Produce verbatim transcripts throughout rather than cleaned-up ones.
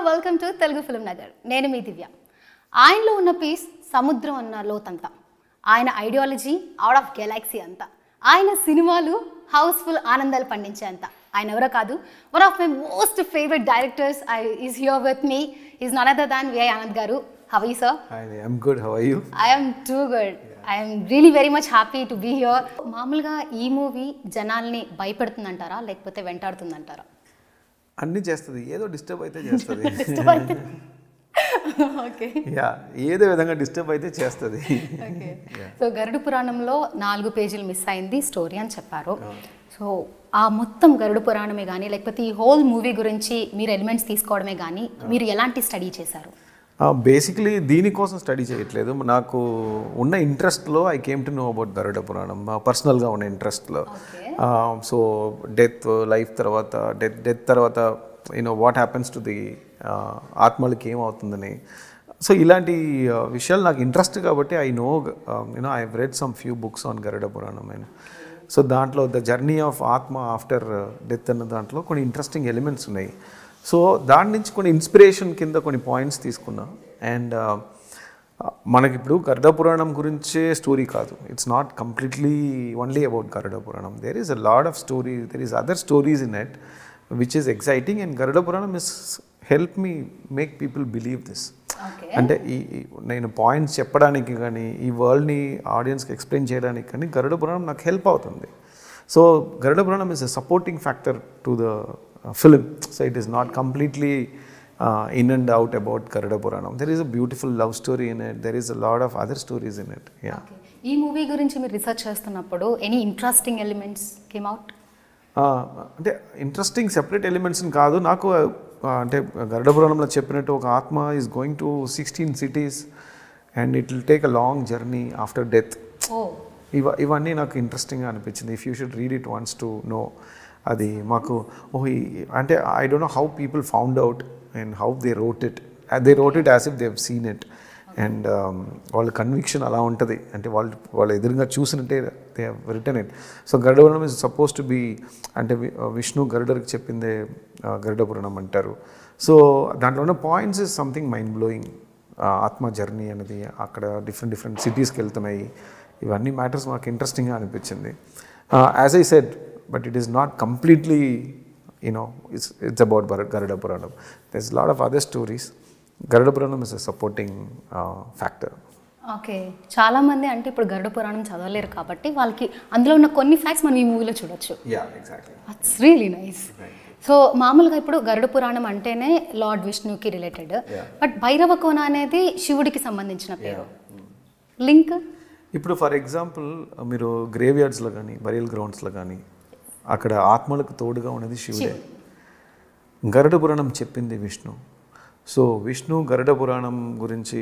Welcome to Telugu film Nagar. నేను మీ దివ్య. ఆయనలో ఉన్న పీస్ సముద్రం అన్న లోతంతా, ఆయన ఐడియాలజీ అవుట్ ఆఫ్ గెలాక్సీ అంతా, ఆయన సినిమాలు హౌస్ఫుల్ ఆనందాలు పండించే అంత. ఆయన ఎవరో కాదు, one of my most favourite directors is here with me. Is none other than V Anand garu. How are you sir? Hi, I'm good. How are you? I am too good. I am really very much happy to be here. మామూలుగా ఈ movie జనాల్ని భయపెడుతుందంటారా లేకపోతే వెంటాడుతుందంటారా? అన్ని చేస్తుంది, ఏదో disturb అయితే చేస్తుంది. Okay, yeah, ఏదో విధంగా డిస్టర్బ్ అయితే చేస్తుంది. ఓకే. సో గరుడ పురాణంలో నాలుగు పేజీలు మిస్ అయింది స్టోరీ అని చెప్పారు. సో ఆ మొత్తం గరుడ పురాణమే కానీ లేకపోతే ఈ హోల్ మూవీ గురించి మీరు ఎలిమెంట్స్ తీసుకోవడమే కానీ మీరు ఎలాంటి స్టడీ చేశారు? బేసిక్లీ దీనికోసం స్టడీ చేయట్లేదు, నాకు ఉన్న ఇంట్రెస్ట్లో I came to know about Garuda Puranam, పర్సనల్గా ఉన్న ఇంట్రెస్ట్లో. సో డెత్, లైఫ్ తర్వాత డెత్ డెత్ తర్వాత you know what happens to the ఆత్మలకి ఏమవుతుందని. సో ఇలాంటి విషయాలు నాకు ఇంట్రెస్ట్ కాబట్టి I know you know I have read some few books on Garuda Puranam. And so దాంట్లో the journey of atma after death అన్న దాంట్లో కొన్ని ఇంట్రెస్టింగ్ ఎలిమెంట్స్ ఉన్నాయి. సో దాని నుంచి కొన్ని ఇన్స్పిరేషన్ కింద కొన్ని పాయింట్స్ తీసుకున్నా. అండ్ మనకి ఇప్పుడు గరుడ పురాణం గురించే స్టోరీ కాదు, it's not completely only about Garuda Puranam. There is a lot of story, there is other stories in it which is exciting. And Garuda Puranam is help me make people believe this. అంటే ఈ నేను points చెప్పడానికి కానీ ఈ వరల్డ్ని ఆడియన్స్కి ఎక్స్ప్లెయిన్ చేయడానికి కానీ గరుడ పురాణం నాకు హెల్ప్ అవుతుంది. So Garuda Puranam is a supporting factor to the film, so it is not completely uh, in and out about Garuda Puranam. There is a beautiful love story in it, there is a lot of other stories in it. Yeah. Okay. ఈ movie గురించి మీరు research చేస్తున్నప్పుడు any interesting elements came out? అంటే interesting separate elements కాదు, నాకు అంటే గరుడ పురాణంలో చెప్పినట్టు ఒక ఆత్మ is going to sixteen cities and it will take a long journey after death. ఇవ ఇవన్నీ నాకు ఇంట్రెస్టింగ్గా అనిపించింది. If you should read it once to know. అది మాకు ఓహ్ అంటే I don't know how people found out and how they wrote it. They wrote it as if they have seen it. And వాళ్ళ కన్విక్షన్ అలా ఉంటుంది, అంటే వాళ్ళు వాళ్ళు ఎదురుగా చూసినట్టే they have written it. So Garuda Puranam is suppose to be, అంటే విష్ణు గరుడకి చెప్పిందే గరుడ పురాణం అంటారు. సో దాంట్లో ఉన్న points is something mind blowing. ఆత్మ జర్నీ అనేది అక్కడ డిఫరెంట్ డిఫరెంట్ సిటీస్కి వెళ్తున్నాయి, ఇవన్నీ మ్యాటర్స్ మాకు ఇంట్రెస్టింగ్గా అనిపించింది. As I said, but it is not completely, you know, it's it's about Garuda Puranam. There's a lot of other stories. Garuda Puranam is a supporting uh, factor. Okay, చాలా మంది అంటే ఇప్పుడు గరుడ పురాణం చదవలేరు కాబట్టి వాళ్ళకి అందులో ఉన్న కొన్ని ఫ్యాక్ట్స్ మనం ఈ మూవీలో చూడొచ్చు. Yeah, exactly. That's really nice. So మామూలుగా ఇప్పుడు గరుడ పురాణం అంటేనే లార్డ్ విష్ణుకి రిలేటెడ్, బట్ భైరవకోన అనేది శివుడికి సంబంధించిన పేరు. లింక్ ఇప్పుడు ఫర్ ఎగ్జాంపుల్ మీరు గ్రేవ్ యార్డ్స్లో కానీ బరియల్ గ్రౌండ్స్లో కానీ అక్కడ ఆత్మలకు తోడుగా ఉన్నది శివుడే. గరుడ పురాణం చెప్పింది విష్ణు. సో విష్ణు గరుడ పురాణం గురించి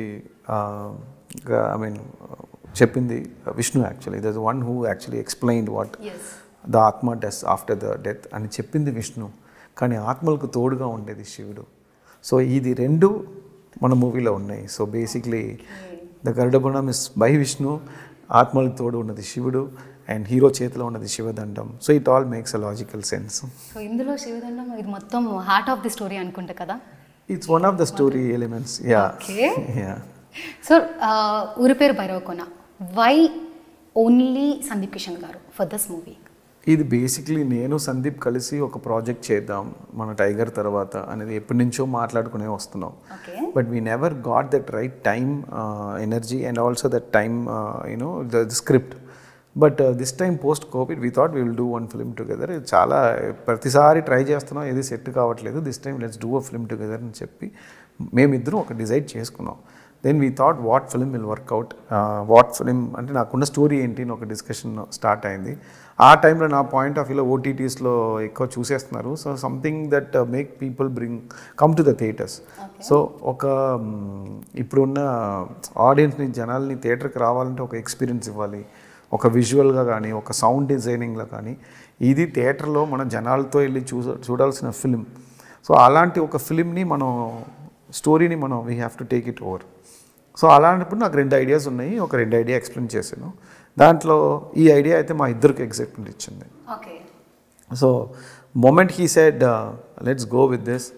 ఐ మీన్ చెప్పింది Vishnu. Actually that is one who actually explained what the atma does after the death అని చెప్పింది విష్ణు, కానీ ఆత్మలకు తోడుగా ఉండేది శివుడు. సో ఇది రెండు మన మూవీలో ఉన్నాయి. So basically the Garuda Puranam is by Vishnu, ఆత్మలకు తోడు ఉన్నది శివుడు, అండ్ హీరో చేతిలో ఉన్నది Shivadandam. So it all makes a logical sense. So ఇందులో శివదండం ఇది మొత్తం హార్ట్ ఆఫ్ ది స్టోరీ అనుకుంటా కదా? It's one of the story elements. Yeah. Okay. So ఊరు పేరు Bhairavakona, why only Sandeep Kishan garu for this movie? ఇది బేసిక్లీ నేను సందీప్ కలిసి ఒక ప్రాజెక్ట్ చేద్దాం మన టైగర్ తర్వాత అనేది ఎప్పటి నుంచో మాట్లాడుకునే వస్తున్నాం. But we never got that right time, energy and also that time you know the script. But this time post covid we thought we will do one film together. చాలా ప్రతిసారి ట్రై చేస్తున్నాం, ఏది సెట్ కావట్లేదు, this time let's do a film together అని చెప్పి మేమిద్దరం ఒక decide చేసుకున్నాం. Then we thought what film will work out, what film అంటే నాకున్న స్టోరీ ఏంటి అని ఒక డిస్కషన్ స్టార్ట్ అయింది. ఆ టైంలో నా పాయింట్ ఆఫ్ వ్యూలో ఓటీటీస్లో ఎక్కువ చూసేస్తున్నారు. So something that make people bring come to the theatres. So ఒక ఇప్పుడున్న ఆడియన్స్ని, జనాల్ని థియేటర్కి రావాలంటే ఒక ఎక్స్పీరియన్స్ ఇవ్వాలి, ఒక విజువల్గా కానీ ఒక సౌండ్ డిజైనింగ్లో కానీ. ఇది థియేటర్లో మన జనాలతో వెళ్ళి చూ చూడాల్సిన ఫిలిం. సో అలాంటి ఒక ఫిలింని మనం, స్టోరీని మనం we have to take it over. So అలాంటప్పుడు నాకు రెండు ఐడియాస్ ఉన్నాయి, ఒక రెండు ఐడియా ఎక్స్ప్లెయిన్ చేశాను. దాంట్లో ఈ ఐడియా అయితే మా ఇద్దరికి ఎగ్జైట్మెంట్ ఇచ్చింది. So moment he said let's go with this,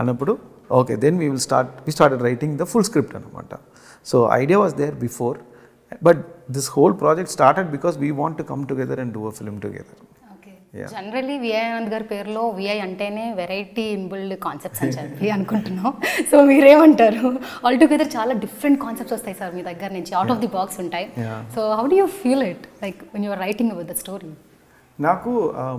అన్నప్పుడు okay then we will start we started writing the full script అనమాట. So idea was there before, but this whole project started because we want to come together and do a film together. Generally VI Anand గారి పేరులో VI అంటేనే variety inbuilt concepts అని చెప్పి అనుకుంటున్నాం. So మీరేమంటారు? All together చాలా different concepts వస్తాయి sir మీ దగ్గర నుంచి, అవుట్ ఆఫ్ ది బాక్స్ ఉంటాయి. So how do you feel it like when you are writing about the story? నాకు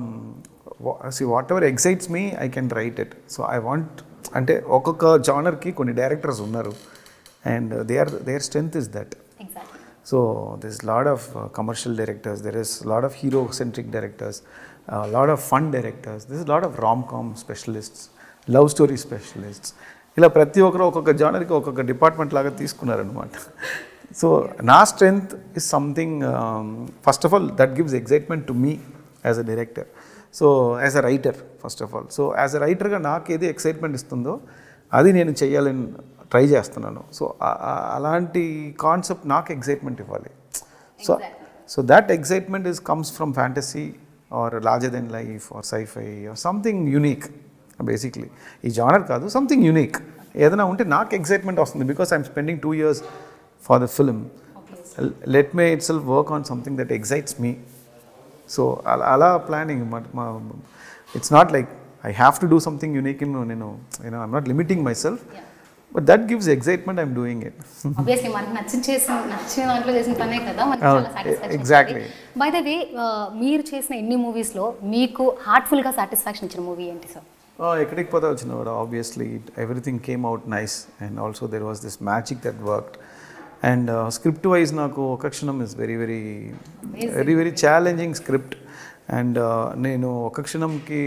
see whatever excites me I can write it. So I want అంటే ఒక్కొక్క జానర్కి కొన్ని directors ఉన్నారు and they are their strength is that. So there's a lot of uh, commercial directors, there is a lot of hero centric directors, a uh, lot of fun directors, there's a lot of rom-com specialists, love story specialists. ఇలా ప్రతి ఒక్కరు ఒక్కొక్క జానర్కి ఒక్కొక్క department లాగా తీసుకున్నారనమాట. So నా strength is something first of all that gives excitement to me as a director, so as a writer first of all. So as a రైటర్గా నాకు ఏది ఎక్సైట్మెంట్ ఇస్తుందో అది నేను చెయ్యాలని ట్రై చేస్తున్నాను. సో అలాంటి కాన్సెప్ట్ నాకు ఎగ్జైట్మెంట్ ఇవ్వాలి. So so that excitement is comes from fantasy or larger than life or sci-fi or something unique. Basically ఈ జానర్ కాదు, సంథింగ్ యూనిక్ ఏదైనా ఉంటే నాకు ఎగ్జైట్మెంట్ వస్తుంది because I'm spending two years for the film. Let me itself work on something that excites me. So అలా అలా planning మా it's not like I have to do something unique in నేను you know I'm not limiting my self, but that gives excitement. I'm doing it. Obviously మనకి నచ్చిన చేసిన నచ్చిన దాంట్లో చేసిన పనే కదా మనకి చాలా satisfaction. Exactly. By the way మీరు చేసిన ఎన్ని మూవీస్లో మీకు హార్ట్ఫుల్గా సాటిస్ఫాక్షన్ ఇచ్చిన మూవీ ఏంటి సార్? ఎక్కడికి పోతా వచ్చిన కూడా obviously everything came out nice and also there was this magic that worked. And script wise నాకు ఒక Kshanam is very very very very challenging script. And నేను ఒక క్షణంకి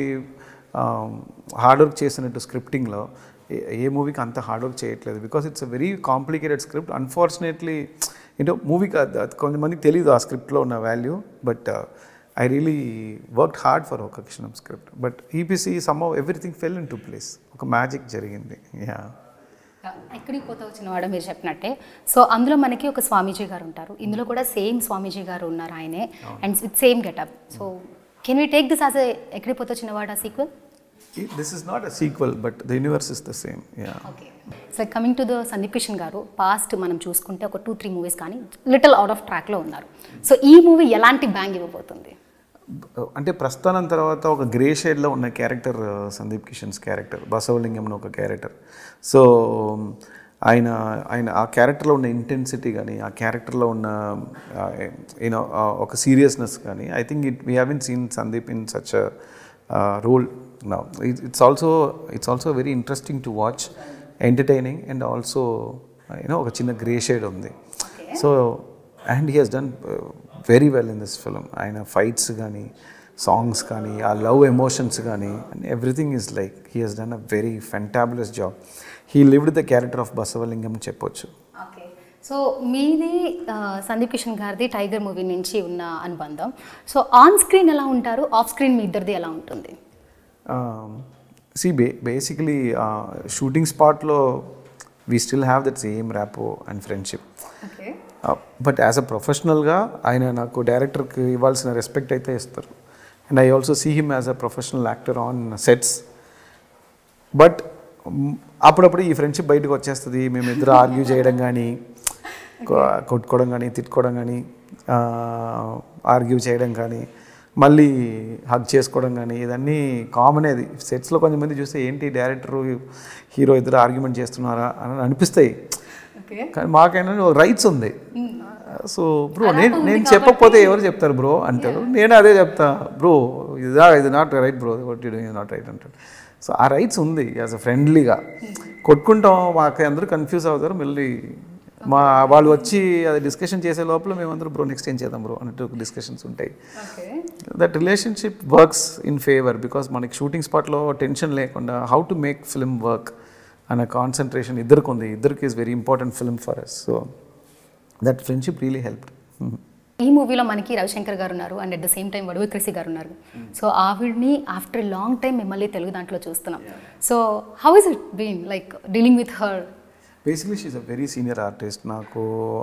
హార్డ్ వర్క్ చేసినట్టు స్క్రిప్టింగ్లో ఏ మూవీకి అంత హార్డ్ వర్క్ చేయట్లేదు because it's a very complicated script. Unfortunately ఏంటో మూవీకి కొంతమందికి తెలియదు ఆ స్క్రిప్ట్లో ఉన్న value, but I really worked hard for ఒక Kshanam script. But EPC somehow everything fell into place, ఒక మ్యాజిక్ జరిగింది. యా ఎక్కడికి పోతా వచ్చిన వాడు మీరు చెప్పినట్టే. సో అందులో మనకి ఒక స్వామీజీ గారు ఉంటారు, ఇందులో కూడా సేమ్ స్వామీజీ గారు ఉన్నారు ఆయనే and with same getup. So can we take this as a Ekkadiki Pota Vachina వాడు ఆ sequel? This is not a sequel, but the universe is the same. Yeah. Okay. So coming to the Sundeep Kishan garu, past manam చూసుకుంటే ఒక two three movies కానీ little out of track లో ఉన్నారు. So ఈ movie ఎలాంటి bang ఇవ్వబోతుంది? అంటే ప్రస్థానం తర్వాత ఒక గ్రే షేడ్లో ఉన్న క్యారెక్టర్ సందీప్ కిషన్స్ క్యారెక్టర్, బసవలింగం ఒక క్యారెక్టర్. సో ఆయన ఆయన ఆ క్యారెక్టర్లో ఉన్న ఇంటెన్సిటీ కానీ ఆ క్యారెక్టర్లో ఉన్న యూనో ఒక సీరియస్నెస్ కానీ I think it we haven't seen Sandeep in such a role now. It's also it's also very interesting to watch, entertaining and also uh, you know oka chinna grey shade undi. So and he has done uh, very well in this film. Aina fights gaani songs gaani aa love emotions gaani and everything is like he has done a very fantabulous job. He lived the character of Basavalingam cheppochu. Okay. So మీది సందీప్ కిషన్ గారిది tiger movie నుంచి ఉన్న అనుబంధం. So on screen ఎలా ఉంటారు, off screen మీ ఇద్దరిది ఎలా ఉంటుంది? సి బే బేసికలీ షూటింగ్ స్పాట్లో we still have that same rapport and friendship. But as a ప్రొఫెషనల్గా ఆయన నాకు డైరెక్టర్కి ఇవ్వాల్సిన రెస్పెక్ట్ అయితే ఇస్తారు and I also see him as a professional actor on sets. But అప్పుడప్పుడు ఈ ఫ్రెండ్షిప్ బయటకు వచ్చేస్తుంది, మేము ఇద్దరు ఆర్గ్యూ చేయడం కానీ కొట్టుకోవడం కానీ తిట్టుకోవడం కానీ ఆర్గ్యూ చేయడం కానీ మళ్ళీ హగ్ చేసుకోవడం కానీ ఇదన్నీ కామన్. అది సెట్స్లో కొంతమంది చూస్తే ఏంటి డైరెక్టరు హీరో ఇద్దరు ఆర్గ్యుమెంట్ చేస్తున్నారా అని అనిపిస్తాయి, కానీ మాకైనా రైట్స్ ఉంది. సో బ్రో నేను నేను చెప్పకపోతే ఎవరు చెప్తారు బ్రో అంటారు, నేను అదే చెప్తా బ్రో ఇదా ఇది not right bro what you doing is not right అంటాడు. సో ఆ రైట్స్ ఉంది యాజ్ అ ఫ్రెండ్లీగా. కొట్టుకుంటాం మాకు అందరూ కన్ఫ్యూజ్ అవుతారు, మళ్ళీ మా వాళ్ళు వచ్చి అది డిస్కషన్ చేసే లోపల మేమందరూ బ్రో నెక్స్ట్ ఏం చేద్దాం బ్రో అన్నట్టు డిస్కషన్స్ ఉంటాయి. That relationship works in favour because మనకి షూటింగ్ స్పాట్లో టెన్షన్ లేకుండా how to make film work అనే కాన్సన్ట్రేషన్ ఇద్దరికి ఉంది. ఇద్దరికి is very important film for us. So that friendship really helped. ఈ మూవీలో మనకి రవిశంకర్ గారు ఉన్నారు and at the same time Vaduvu Krishi garu ఉన్నారు. సో ఆవిడ్ని ఆఫ్టర్ లాంగ్ టైం మిమ్మల్ని తెలుగు దాంట్లో చూస్తున్నాం. So how is it been like dealing with her? Basically she's a very senior artist. నాకు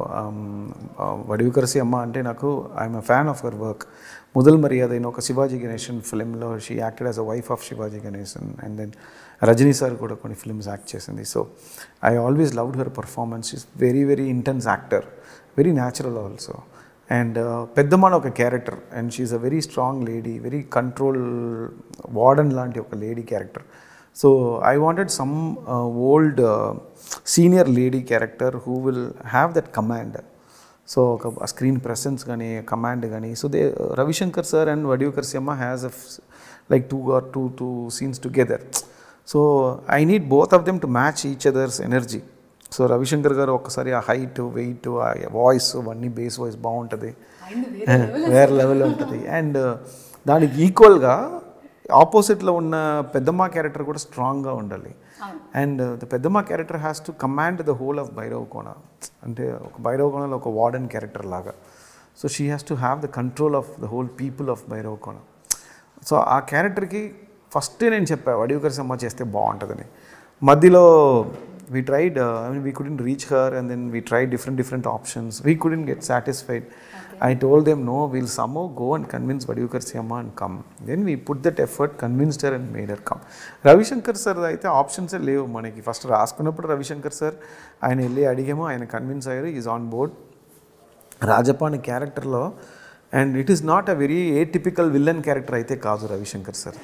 వడివికరసి అమ్మ అంటే నాకు I'm a fan of her work. Mudhal Mariyadhai అయిన ఒక శివాజీ గణేశన్ ఫిల్మ్లో she acted as a wife of Sivaji Ganesan, and then Rajini sir కూడా కొన్ని ఫిల్మ్స్ యాక్ట్ చేసింది. So I always loved her performance. She's very very intense actor, very natural also. And పెద్దమ్మ ఒక character, and she's a very strong lady, very control warden లాంటి ఒక lady character. So I wanted some old senior lady character who will have that command. So ఒక screen presence కానీ command కానీ. So they Ravishankar sir and Vadivukkarasi amma has a like two or two two scenes together. So I need both of them to match each others energy. So Ravishankar garu ఒక్కసారి ఆ height, weight, ఆ voice అవన్నీ base voice బాగుంటుంది, వేరే level ఉంటుంది. And దానికి ఈక్వల్గా ఆపోజిట్లో ఉన్న పెద్దమ్మ క్యారెక్టర్ కూడా స్ట్రాంగ్గా ఉండాలి. And the Peddamma character has to command the whole of Bhairavakona. అంటే ఒక భైరవకోనలో ఒక వార్డెన్ క్యారెక్టర్ లాగా. So she has to have the control of the whole people of Bhairavakona. So ఆ క్యారెక్టర్కి ఫస్ట్ నేను చెప్పా వడివికరసి అమ్మ చేస్తే బాగుంటుందని. మధ్యలో we tried, uh, I mean we couldn't reach her, and then we tried different different options. We couldn't get satisfied. Okay. I told them no, we'll somehow go and convince Vadivikarsi Amma and come. Then we put that effort, convinced her and made her come. Ravishankar sir aithe options e levu manaki. First raskunnappudu Ravishankar sir ayana elli adigemo, ayana convince ayyaru, is on board. Rajappa ane character lo, and it is not a very atypical villain character aithe kaadu Ravishankar sir.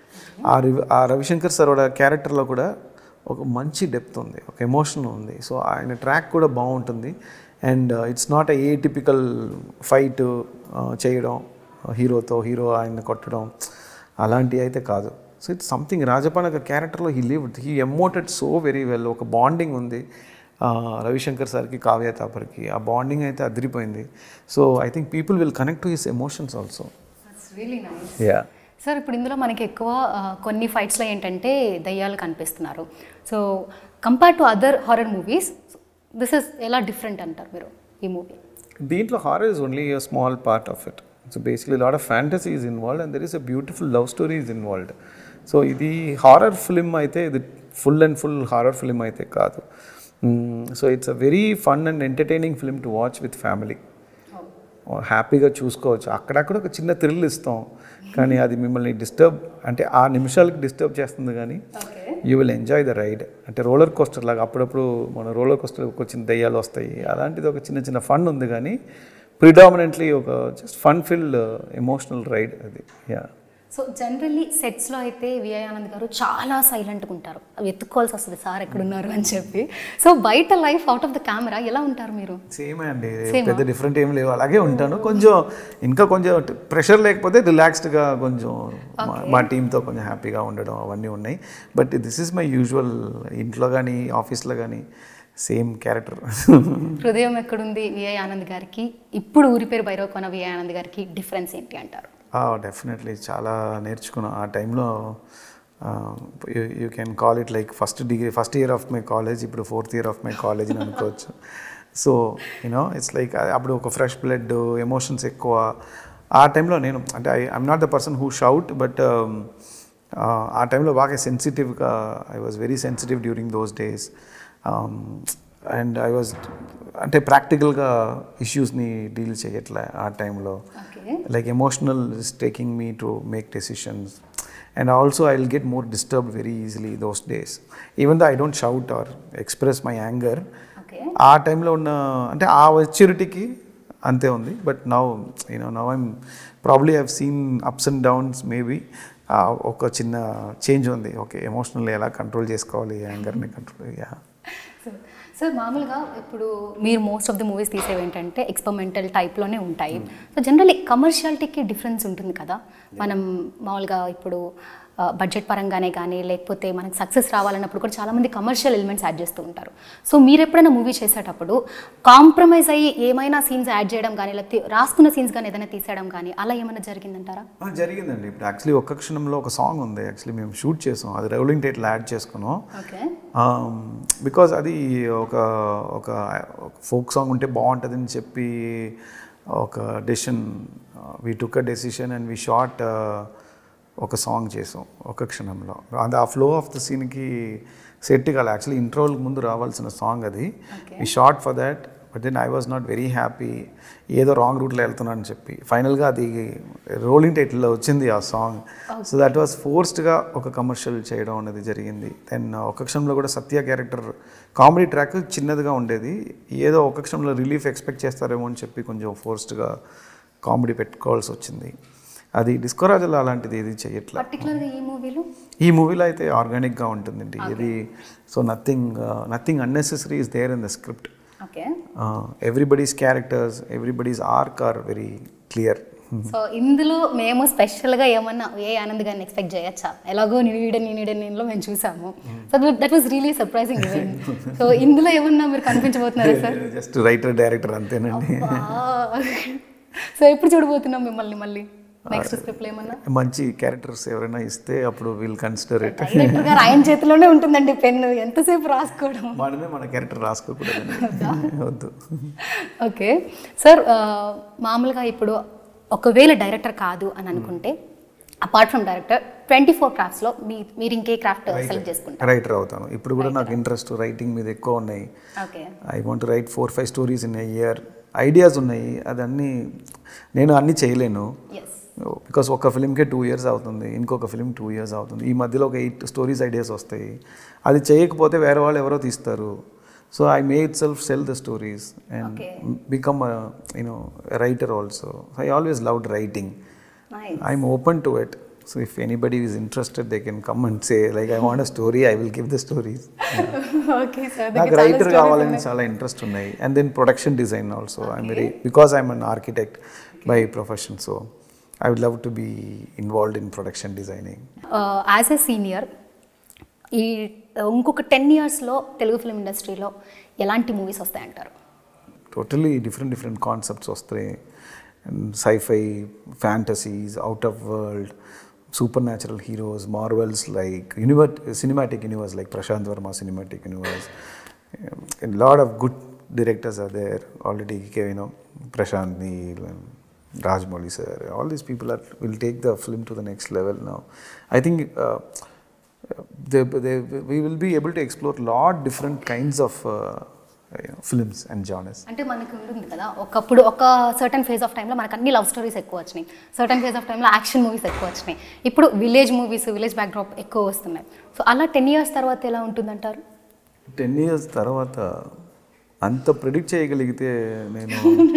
ఆ Ravishankar sir ఓడ క్యారెక్టర్లో కూడా ఒక మంచి depth ఉంది, ఒక emotion ఉంది. So ఆయన ట్రాక్ కూడా బాగుంటుంది. And it's not a typical fight చేయడం హీరోతో, హీరో ఆయన కొట్టడం అలాంటివి అయితే కాదు. So it's something. రాజపాన్ ఒక క్యారెక్టర్లో he lived, he emoted so very well. ఒక బాండింగ్ ఉంది రవిశంకర్ సార్కి, కావ్య తాపర్కి. ఆ బాండింగ్ అయితే అదిరిపోయింది. So I think people will connect to his emotions also. Yeah sir, ఇప్పుడు ఇందులో మనకి ఎక్కువ కొన్ని ఫైట్స్లో ఏంటంటే దయ్యాలు కనిపిస్తున్నారు. So compare to other horror movies this is ఎలా డిఫరెంట్ అంటారు మీరు ఈ మూవీ? దీంట్లో horror is only a small part of it. So basically lot of fantasy is involved and there is a beautiful love story is involved. So ఇది horror film అయితే, ఇది full and full horror film అయితే కాదు. So it's a very fun and entertaining film to watch with family. హ్యాపీగా చూసుకోవచ్చు. అక్కడక్కడ ఒక చిన్న థ్రిల్ ఇస్తాం, కానీ అది మిమ్మల్ని డిస్టర్బ్, అంటే ఆ నిమిషాలకి డిస్టర్బ్ చేస్తుంది, కానీ you will enjoy the ride. అంటే రోలర్ కోస్టర్ లాగా అప్పుడప్పుడు మన రోలర్ కోస్టర్ ఒక చిన్న దయ్యాలు వస్తాయి, అలాంటిది ఒక చిన్న చిన్న ఫన్ ఉంది, కానీ ప్రిడామినెంట్లీ ఒక just fun filled emotional ride అది. యా. సో జనరల్లీ సెట్స్లో అయితే విఐ ఆనంద్ గారు చాలా సైలెంట్గా ఉంటారు, అవి ఎత్తుకోవాల్సి వస్తుంది సార్ ఎక్కడున్నారు అని చెప్పి. సో బయట life out of the camera ఎలా ఉంటారు మీరు? సేమే అండి, పెద్ద డిఫరెంట్ ఏం లేవు, అలాగే ఉంటాను. కొంచెం ఇంకా కొంచెం ప్రెషర్ లేకపోతే రిలాక్స్డ్గా కొంచెం మా టీంతో కొంచెం హ్యాపీగా ఉండడం అవన్నీ ఉన్నాయి. But this is my usual. ఇంట్లో కానీ ఆఫీస్లో కానీ సేమ్ క్యారెక్టర్. హృదయం ఎక్కడుంది విఐ ఆనంద్ గారికి, ఇప్పుడు ఊరి పేరు భైరవకోన విఐ ఆనంద్ గారికి డిఫరెన్స్ ఏంటి అంటారు? డెఫినెట్లీ చాలా నేర్చుకున్నాను ఆ టైంలో. You can call it like first degree, first year of my college, ఇప్పుడు fourth year of my college అని అనుకోవచ్చు. సో యూనో ఇట్స్ లైక్ అప్పుడు ఒక ఫ్రెష్ బ్లడ్, ఎమోషన్స్ ఎక్కువ. ఆ టైంలో నేను అంటే I I'm not the person who shout, but ఆ టైంలో బాగా సెన్సిటివ్గా, I was very sensitive during those days. And I was అంటే ప్రాక్టికల్గా ఇష్యూస్ని డీల్ చేయట్లే ఆ టైంలో. Like emotional is taking me to make decisions, and also I will get more disturbed very easily those days. Even though I don't shout or express my anger. ఆ టైంలో ఉన్న అంటే ఆ మెచ్యూరిటీకి అంతే ఉంది. But now you know now I'm probably I've seen ups and downs, maybe ఒక చిన్న చేంజ్ ఉంది. ఓకే, ఎమోషనల్ ఎలా కంట్రోల్ చేసుకోవాలి, యాంగర్ని కంట్రోల్. యా. సార్, మామూలుగా ఇప్పుడు మీరు మోస్ట్ ఆఫ్ ది మూవీస్ తీసేవి ఏంటంటే ఎక్స్పెరిమెంటల్ టైప్లోనే ఉంటాయి. సో జనరల్లీ కమర్షియాలిటీకి డిఫరెన్స్ ఉంటుంది కదా. మనం మామూలుగా ఇప్పుడు బడ్జెట్ పరంగానే కానీ, లేకపోతే మనకు సక్సెస్ రావాలన్నప్పుడు కూడా చాలామంది కమర్షియల్ ఎలిమెంట్స్ యాడ్ చేస్తూ ఉంటారు. సో మీరు ఎప్పుడైనా మూవీ చేసేటప్పుడు కాంప్రమైజ్ అయ్యి ఏమైనా సీన్స్ యాడ్ చేయడం కానీ, లేకపోతే రాసుకున్న సీన్స్ కానీ ఏదైనా తీసేయడం కానీ అలా ఏమైనా జరిగిందంటారా? జరిగిందండి. ఇప్పుడు యాక్చువల్లీ ఒక్క క్షణంలో ఒక సాంగ్ ఉంది, యాక్చువల్లీ మేము షూట్ చేసాం, అది రోలింగ్ టైటిల్ యాడ్ చేసుకున్నాం. ఓకే. బికాజ్ అది ఒక ఒక ఫోక్ సాంగ్ ఉంటే బాగుంటుందని చెప్పి ఒక decision, we took a decision and we shot ఒక సాంగ్ చేసాం ఒక క్షణంలో. అది ఆ ఫ్లో ఆఫ్ ద సీన్కి సెట్ కాదు. యాక్చువల్లీ ఇంట్రోల్కి ముందు రావాల్సిన సాంగ్ అది. ఈ shot for that, but then I was not very happy. ఏదో రాంగ్ రూట్లో వెళ్తున్నాను అని చెప్పి ఫైనల్గా అది రోలింగ్ టైటిల్లో వచ్చింది ఆ సాంగ్. సో దట్ వాజ్ ఫోర్స్డ్గా ఒక కమర్షియల్ చేయడం అనేది జరిగింది. దెన్ ఒక క్షణంలో కూడా సత్య క్యారెక్టర్ కామెడీ ట్రాక్ చిన్నదిగా ఉండేది. ఏదో ఒక క్షణంలో రిలీఫ్ ఎక్స్పెక్ట్ చేస్తారేమో అని చెప్పి కొంచెం ఫోర్స్డ్గా కామెడీ పెట్టుకోవాల్సి వచ్చింది. అది డిస్కోరాజులో అలాంటిది ఏది చేయట్లేదు. పర్టికులర్గా ఈ మూవీలో ఈ మూవీలో అయితే ఆర్గానిక్గా ఉంటుందండి ఇది. So nothing nothing unnecessary is there in the script. Okay, everybody's characters, everybody's arc are very clear. So ఇందులో మేము స్పెషల్గా ఏమన్నా ఏ ఆనంద్ గారిని ఎక్స్పెక్ట్ చేయొచ్చా? ఎలాగో నీడ నీడ నీడలో మేము చూసాము. So that was really surprising event. So ఇందులో ఏమన్నా మీరు కనిపించబోతున్నారా సార్? జస్ట్ రైటర్ డైరెక్టర్ అంతేనండి. సో ఎప్పుడు చూడబోతున్నాం మిమ్మల్ని మళ్ళీ నెక్స్ట్ స్క్రిప్ట్ ఏమన్నా? మంచి క్యారెక్టర్స్ ఎవరైనా ఇస్తే అప్పుడు విల్ కన్సిడర్ ఇట్. డైరెక్టర్ గారు ఆయన చేతిలోనే ఉంటుందండి పెన్ను, ఎంతసేపు రాసుకోవడం. మనమే మన క్యారెక్టర్ రాసుకోకూడదు, వద్దు. ఓకే సార్, మామూలుగా ఇప్పుడు ఒకవేళ డైరెక్టర్ కాదు అని అనుకుంటే apart from director twenty four క్రాఫ్ట్స్లో మీ మీరు ఇంకే క్రాఫ్ట్ సెలెక్ట్ చేసుకుంటారు? రైటర్ అవుతాను. ఇప్పుడు కూడా నాకు ఇంట్రెస్ట్ రైటింగ్ మీద ఎక్కువ ఉన్నాయి. Okay, I want write four five stories in a year. Ideas ఉన్నాయి, అదన్నీ నేను అన్నీ చేయలేను. బికాస్ ఒక ఫిలింకే టూ ఇయర్స్ అవుతుంది, ఇంకొక ఫిలిం టూ ఇయర్స్ అవుతుంది. ఈ మధ్యలో ఒక ఎయిట్ స్టోరీస్ ఐడియాస్ వస్తాయి. అది చేయకపోతే వేరే వాళ్ళు ఎవరో తీస్తారు. So I may itself sell the stories and become you know writer also. I always loved writing. I'm open to it. So if anybody is interested they can come and say like I want a story, I will give the stories. నాకు writer కావాలని చాలా interest ఉన్నాయి. And then production design also I'm very, because I'm an architect by profession. So I would love to be involved in production designing. Uh, as a senior, ఈ ఇంకొక ten ఇయర్స్లో Telugu film ఇండస్ట్రీలో ఎలాంటి movies వస్తాయంటారు? Totally different different concepts వస్తాయి. Sci-fi, fantasies, out of world, super natural heroes, Marvel's like universe, cinematic universe like Prashant Varma cinematic universe. Lot of good directors are there already. You know, Prashant Neel and Rajmouli sir, all these people are will take the film to the next level now. I think uh, they, they, we will be able to explore lot different kinds of uh, you know, films and genres. అంటే మనకు ఉంటుంది కదా, ఒకప్పుడు ఒక certain phase of టైంలో మనకు అన్ని love stories ఎక్కువ వచ్చినాయి, సర్టన్ ఫేజ్ ఆఫ్ టైంలో యాక్షన్ మూవీస్ ఎక్కువ వచ్చినాయి, ఇప్పుడు విలేజ్ మూవీస్, విలేజ్ బ్యాక్డ్రాప్ ఎక్కువ వస్తున్నాయి. సో అలా టెన్ ఇయర్స్ తర్వాత ఎలా ఉంటుందంటారు? టెన్ ఇయర్స్ తర్వాత అంత ప్రిడిక్ట్ చేయగలిగితే నేను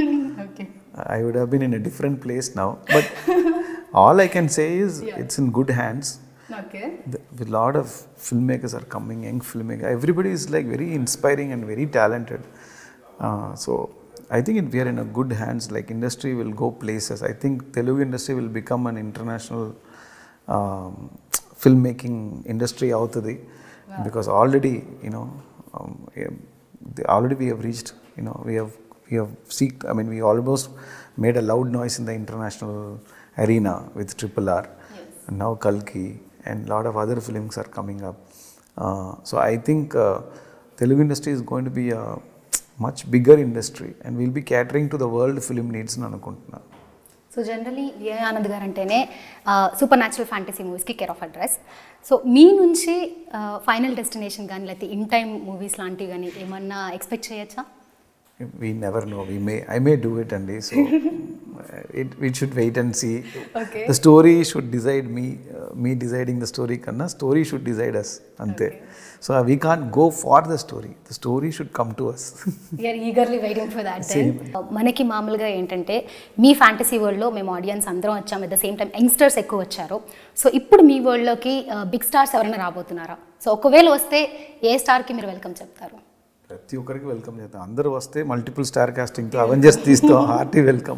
I would have been in a different place now. But all I can say is yeah. it's in good hands. Okay. The, a lot of filmmakers are coming, young filmmakers. Everybody is like very inspiring and very talented. Uh, so I think it, we are in a good hands. Like industry will go places. I think Telugu industry will become an international um, filmmaking industry out of the wow. because already you know um, already we have reached. You know we have. We have seeked, I mean, we almost made a loud noise in the international arena with Triple R. Yes. And now Kalki and a lot of other films are coming up. Uh, so I think uh, Telugu industry is going to be a much bigger industry and we'll be catering to the world film needs. So generally VI Anand garu అంటేనే super natural fantasy మూవీస్కి care of address. So మీ నుంచి final destination కానీ లేకపోతే in time movies లాంటివి కానీ ఏమన్నా expect చేయొచ్చా? We never know. We may, I may do it, and so it, we should wait and see. Okay. The story should decide me. Uh, me deciding the story, kanna story should decide us. Ante. Okay. So uh, we can't go for the story. The story should come to us. We are eagerly waiting for that. Then మనకి మామూలుగా ఏంటంటే మీ fantasy వరల్డ్లో మేము audience అందరం వచ్చాం, at the same time youngsters ఎక్కువ వచ్చారు. So ఇప్పుడు మీ వరల్డ్లోకి బిగ్ స్టార్స్ ఎవరైనా రాబోతున్నారా? సో ఒకవేళ వస్తే ఏ స్టార్కి మీరు వెల్కమ్ చెప్తారు? ప్రతి ఒక్కరికి వెల్కమ్ చేస్తాం. అందరూ వస్తే మల్టిపుల్ స్టార్ కాస్టింగ్తో అవెంజర్స్ తీస్తాం. Hearty welcome.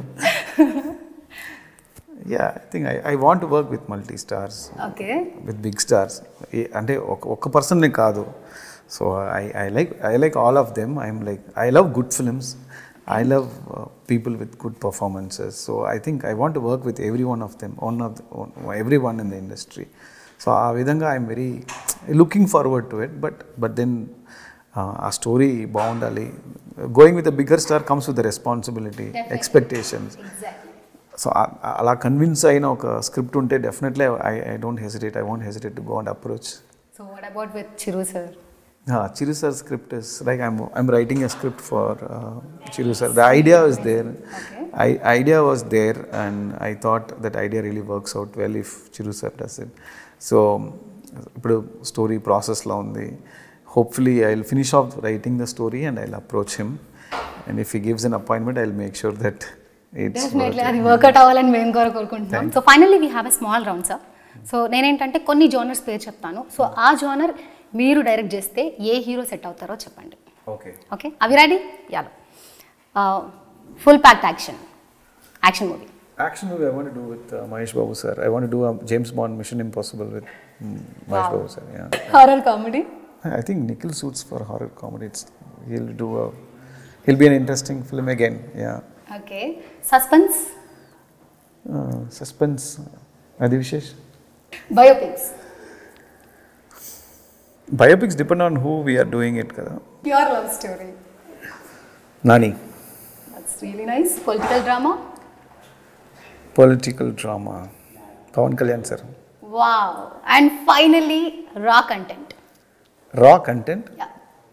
Yeah I think I I want to work with multi stars, with big stars. అంటే ఒక ఒక్క పర్సన్నే కాదు. So I I like I like all of them. I'm like I love good films. I love people with good performances. So I think I want to work with every one of them, one of every one in the industry. So ఆ విధంగా I'm very looking forward to it. But but then ఆ story బాగుండాలి. Going with the bigger star comes with the responsibility, expectations. So అలా convince అయిన ఒక script ఉంటే definitely I I don't hesitate I want hesitate to go and approach. So what about with Chiru sir? Yeah, Chiru sir script is like I'm I'm writing a script for uh, Chiru sir. The idea was there. Okay. I, idea was there, and I thought that idea really works out well if Chiru sir does it. So, ఇప్పుడు story process లో ఉంది. Hopefully, I'll finish off writing the story and I'll approach him. And if he gives an appointment, I'll make sure that it's definitely అది work out అవ్వాలని మేము కూడా కోరుకుంటున్నాం. So finally we have a small round sir. So నేనేంటంటే కొన్ని genres పేరు చెప్తాను. So ఆ జోనర్ మీరు డైరెక్ట్ చేస్తే ఏ హీరో సెట్ అవుతారో చెప్పండి. ఓకే ఓకే అవి రెడీ? యాలో full packed action action movie. Action movie I want to do with uh, Mahesh Babu sir. I want to do a James Bond Mission Impossible with mm, Mahesh Babu sir. Yeah. Horror comedy. I think Nikhil suits for horror comedy. It's, he'll do a he'll be an interesting film again. Yeah. Okay suspense. Uh, suspense. Adi Vishesh. Biopics. Biopics depend on who we are doing it kada. Pure love story. Nani. That's really nice. Political drama. Political drama. Pawan Kalyan sir. Wow. And finally raw content. Raw content. Yeah.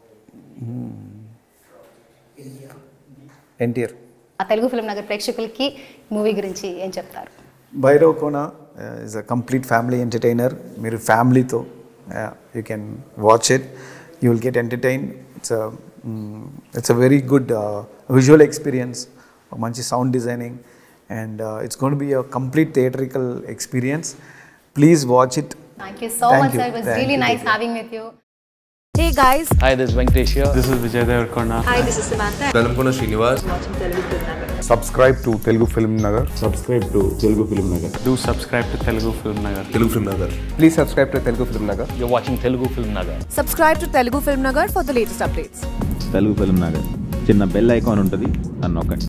N T R. ఆ Telugu film Nagar ప్రేక్షకులకి movie గురించి ఏం చెప్తారు? Bhairavakona uh, is a complete family entertainer. Mere family to uh, you can watch it. You will get entertained. It's a mm, it's a very good uh, visual experience. Manchi sound designing, and uh, it's going to be a complete theatrical experience. Please watch it. Thank you so Thank much, you. sir. It was Thank really you, nice Divya. having with you. Hey guys, Hi, this is Venkatesh here. This is Vijay Devarkonda. hi, this is Samantha. Dalamkona Srinivas. Subscribe to Telugu Film Nagar. Subscribe to Telugu Film Nagar. Do subscribe to Telugu Film Nagar. Telugu FilmNagar. Please subscribe to Telugu Film Nagar. You're watching Telugu FilmNagar. Subscribe to Telugu FilmNagar for the latest updates. Telugu film Nagar చిన్న bell icon ఉంటుంది, దాన్ని నొక్కండి.